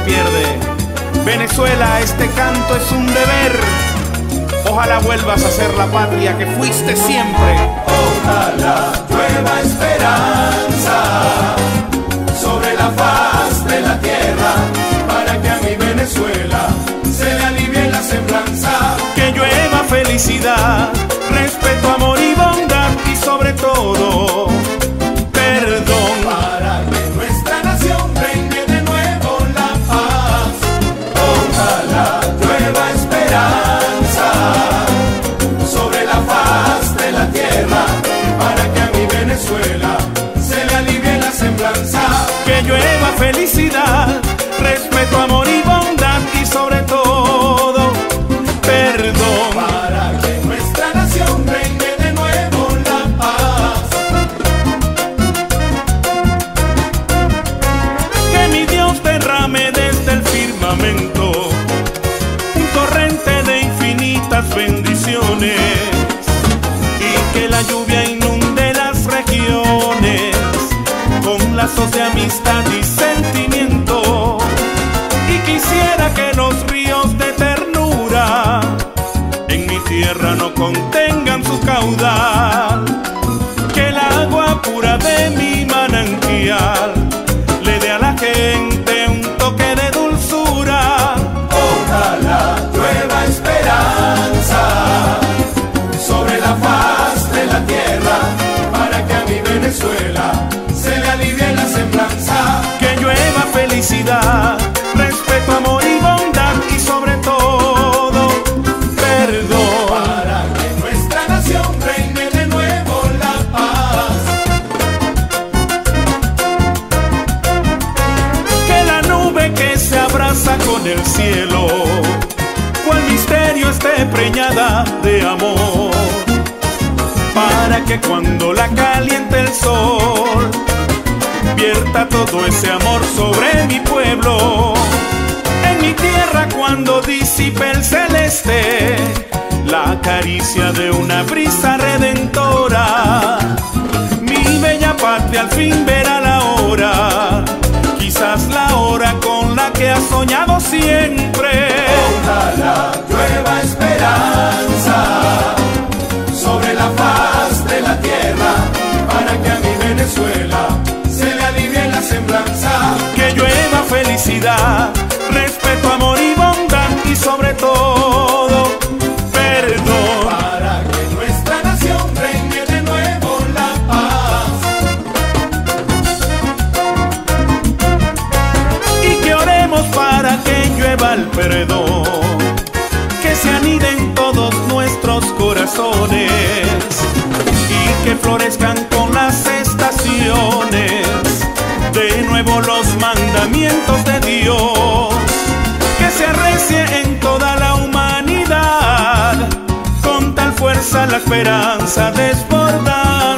pierde. Venezuela, este canto es un deber. Ojalá vuelvas a ser la patria que fuiste siempre. Ojalá llueva esperanza sobre la faz de la tierra, para que a mi Venezuela se le alivie la semblanza. Que llueva felicidad, respeto, amor y bondad, y sobre todo perdón, para que nuestra nación reine de nuevo la paz. Ojalá llueva esperanza sobre la faz de la tierra, para que a mi Venezuela se le alivie la semblanza. que llueva felicidad, respeto, amor y bondad, y sobre todo perdón, para que nuestra nación reine de nuevo la paz. que mi Dios derrame desde el firmamento un torrente de infinitas bendiciones, y que la lluvia inunde las regiones con lazos de amistad y sentimiento. Y quisiera que los ríos de ternura en mi tierra no contengan su caudal, que el agua pura de mi manantial le dé a la gente un toque de dulzura. Ojalá llueva esperanza sobre la faz de la tierra, para que a mi Venezuela se le alivie la semblanza. Que llueva felicidad, respeto, amor y bondad, y sobre todo perdón, Para que nuestra nación reine de nuevo la paz. que la nube que se abraza con el cielo, cual misterio esté preñada de amor, para que cuando la caliente el sol vierta todo ese amor sobre mi pueblo. En mi tierra, cuando disipe el celeste la caricia de una brisa redentora, mi bella patria al fin verá la hora, quizás la hora con la que has soñado siempre. Ojalá llueva esperanza sobre la faz de la tierra, para que a mi Venezuela se le alivie la semblanza. Que llueva felicidad, respeto, amor y bondad, y sobre todo perdón, Para que nuestra nación reine de nuevo la paz. y que oremos para que llueva el perdón, que se anide en todos nuestros corazones, y que florezcan con las estaciones de nuevo los mandamientos de Dios, que se arrecie en toda la humanidad con tal fuerza la esperanza desbordante.